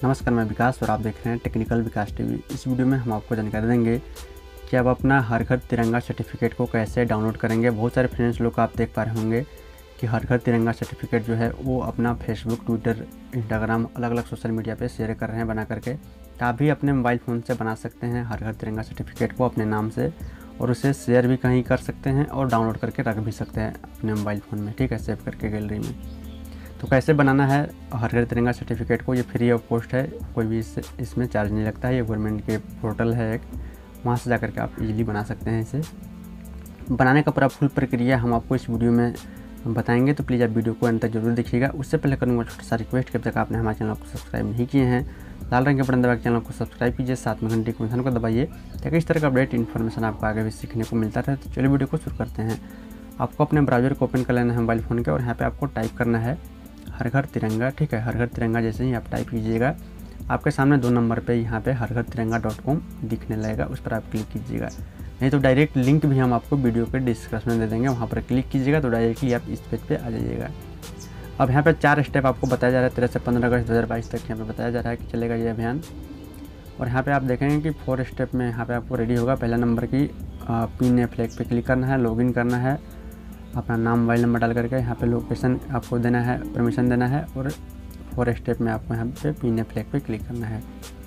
नमस्कार, मैं विकास और आप देख रहे हैं टेक्निकल विकास टीवी। इस वीडियो में हम आपको जानकारी देंगे कि आप अपना हर घर तिरंगा सर्टिफिकेट को कैसे डाउनलोड करेंगे। बहुत सारे फ्रेंड्स लोग आप देख पा रहे होंगे कि हर घर तिरंगा सर्टिफिकेट जो है वो अपना फेसबुक, ट्विटर, इंस्टाग्राम, अलग अलग सोशल मीडिया पे शेयर कर रहे हैं बना करके। तो आप भी अपने मोबाइल फ़ोन से बना सकते हैं हर घर तिरंगा सर्टिफिकेट को अपने नाम से, और उसे शेयर भी कहीं कर सकते हैं और डाउनलोड करके रख भी सकते हैं अपने मोबाइल फ़ोन में, ठीक है, सेव करके गैलरी में। तो कैसे बनाना है हर घर तिरंगा सर्टिफिकेट को, ये फ्री ऑफ कॉस्ट है, कोई भी इसमें चार्ज नहीं लगता है। ये गवर्नमेंट के पोर्टल है एक, वहाँ से जाकर के आप इजीली बना सकते हैं। इसे बनाने का पूरा फुल प्रक्रिया हम आपको इस वीडियो में बताएंगे, तो प्लीज़ आप वीडियो को अंत तक जरूर देखिएगा। उससे पहले करूँगा छोटा सा रिक्वेस्ट कि अब तक आपने हमारे चैनल को सब्सक्राइब नहीं किए हैं, लाल रंग के बटन दबा के चैनल को सब्सक्राइब कीजिए, साथ में घंटी के निशान को दबाइए ताकि इस तरह का अपडेट इन्फॉर्मेशन आपको आगे भी सीखने को मिलता रहे। तो चलिए वीडियो को शुरू करते हैं। आपको अपने ब्राउज़र को ओपन कर लेना है मोबाइल फ़ोन के, और यहाँ पर आपको टाइप करना है हर घर तिरंगा, ठीक है। हर घर तिरंगा जैसे ही आप टाइप कीजिएगा, आपके सामने 2 नंबर पे यहाँ पे हरघरतिरंगा.com दिखने लगेगा, उस पर आप क्लिक कीजिएगा। नहीं तो डायरेक्ट लिंक भी हम आपको वीडियो के डिस्क्रिप्शन में दे देंगे, वहाँ पर क्लिक कीजिएगा तो डायरेक्टली आप इस पेज पे आ जाइएगा। अब यहाँ पे 4 स्टेप आपको बताया जा रहा है। 13 से 15 अगस्त 2022 तक यहाँ पे बताया जा रहा है कि चलेगा ये अभियान। और यहाँ पे आप देखेंगे कि 4 स्टेप में यहाँ पे आपको रेडी होगा। पहला नंबर की पिन या फ्लैग पे क्लिक करना है, लॉगिन करना है, अपना नाम, मोबाइल नंबर डाल करके यहाँ पे लोकेशन आपको देना है, परमिशन देना है, और 4 स्टेप में आपको यहाँ पे पिन या फ्लैग पे क्लिक करना है।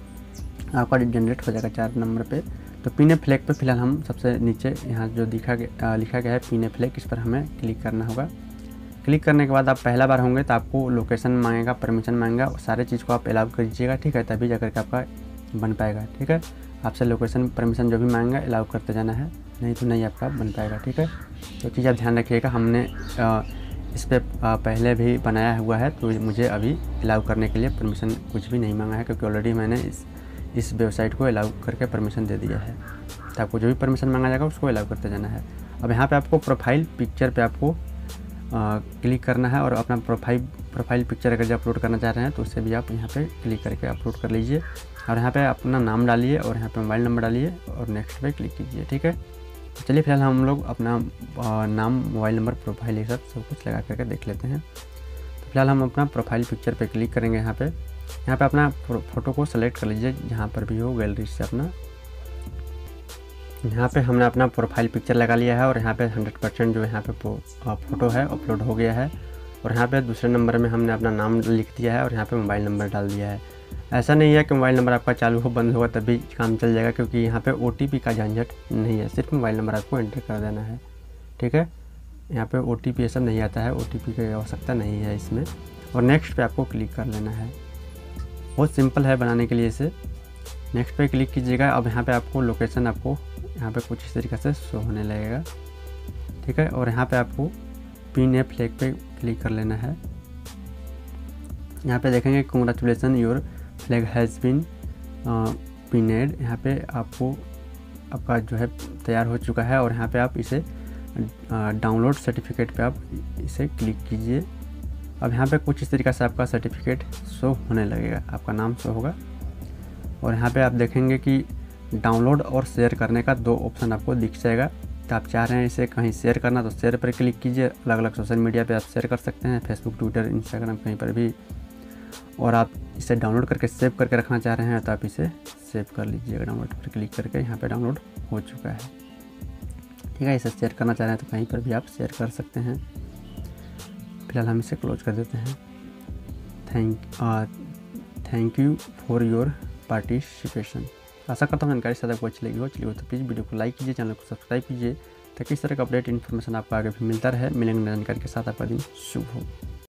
आपका जनरेट हो जाएगा 4 नंबर पे। तो पिन या फ्लैग पे फिलहाल हम सबसे नीचे यहाँ जो लिखा गया है पिन या फ्लैग, इस पर हमें क्लिक करना होगा। क्लिक करने के बाद आप पहला बार होंगे तो आपको लोकेशन मांगेगा, परमिशन मांगेगा, और सारे चीज़ को आप अलाउ कर दीजिएगा, ठीक है, तभी जाकर के आपका बन पाएगा, ठीक है। आपसे लोकेशन, परमिशन जो भी मांगेगा अलाउ करते जाना है, नहीं तो नहीं आपका बन पाएगा, ठीक है। तो चीज़ आप ध्यान रखिएगा। हमने इस पर पहले भी बनाया हुआ है, तो मुझे अभी अलाउ करने के लिए परमिशन कुछ भी नहीं मांगा है, क्योंकि ऑलरेडी मैंने इस वेबसाइट को अलाउ करके परमिशन दे दिया है। तो आपको जो भी परमिशन मांगा जाएगा उसको अलाउ करते जाना है। अब यहाँ पे आपको प्रोफाइल पिक्चर पे आपको क्लिक करना है, और अपना प्रोफाइल पिक्चर अगर जो अपलोड करना चाह रहे हैं तो उसे भी आप यहाँ पे क्लिक करके अपलोड कर लीजिए। और यहाँ पे अपना नाम डालिए और यहाँ पे मोबाइल नंबर डालिए और नेक्स्ट पे क्लिक कीजिए, ठीक है। तो चलिए फिलहाल हम लोग अपना नाम, मोबाइल नंबर, प्रोफाइल, ये सब कुछ लगा करके देख लेते हैं। तो फिलहाल हम अपना प्रोफाइल पिक्चर पे क्लिक करेंगे। यहाँ पे अपना फ़ोटो को सेलेक्ट कर लीजिए जहाँ पर भी हो गैलरी से अपना। यहाँ पे हमने अपना प्रोफाइल पिक्चर लगा लिया है, और यहाँ पे 100% जो यहाँ पे फ़ोटो है अपलोड हो गया है। और यहाँ पे दूसरे नंबर में हमने अपना नाम लिख दिया है और यहाँ पे मोबाइल नंबर डाल दिया है। ऐसा नहीं है कि मोबाइल नंबर आपका चालू हो बंद होगा तभी काम चल जाएगा, क्योंकि यहाँ पे OTP का झंझट नहीं है, सिर्फ मोबाइल नंबर आपको एंटर कर देना है, ठीक है। यहाँ पे OTP ये सब नहीं आता है, OTP की आवश्यकता नहीं है इसमें। और नेक्स्ट पे आपको क्लिक कर लेना है। बहुत सिंपल है बनाने के लिए इसे। नेक्स्ट पे क्लिक कीजिएगा। अब यहाँ पे आपको लोकेशन आपको यहाँ पे कुछ इस तरीके से शो होने लगेगा, ठीक है। और यहाँ पे आपको पिन या फ्लैग पे क्लिक कर लेना है। यहाँ पे देखेंगे congratulation your flag has been pinned. यहाँ पे आपका जो है तैयार हो चुका है, और यहाँ पे आप इसे डाउनलोड सर्टिफिकेट पे आप इसे क्लिक कीजिए। अब यहाँ पे कुछ इस तरीके से आपका सर्टिफिकेट शो होने लगेगा, आपका नाम शो होगा। और यहाँ पे आप देखेंगे कि डाउनलोड और शेयर करने का 2 ऑप्शन आपको दिख जाएगा। तो आप चाह रहे हैं इसे कहीं शेयर करना तो शेयर पर क्लिक कीजिए। अलग अलग सोशल मीडिया पे आप शेयर कर सकते हैं, फेसबुक, ट्विटर, इंस्टाग्राम, कहीं पर भी। और आप इसे डाउनलोड करके सेव करके रखना चाह रहे हैं तो आप इसे सेव कर लीजिएगा। डाउनलोड पर क्लिक करके यहाँ पे डाउनलोड हो चुका है, ठीक है। इसे शेयर करना चाह रहे हैं तो कहीं पर भी आप शेयर कर सकते हैं। फिलहाल हम इसे क्लोज कर देते हैं। Thank you for your participation. आशा करता हूँ जानकारी ज़्यादा आपको अच्छी लगी हो। चलिए तो प्लीज़ वीडियो को लाइक कीजिए, चैनल को सब्सक्राइब कीजिए ताकि इस तरह का अपडेट इन्फॉर्मेशन आपको आगे भी मिलता रहे। मिलेंगे जानकारी के साथ। आपका दिन शुभ हो।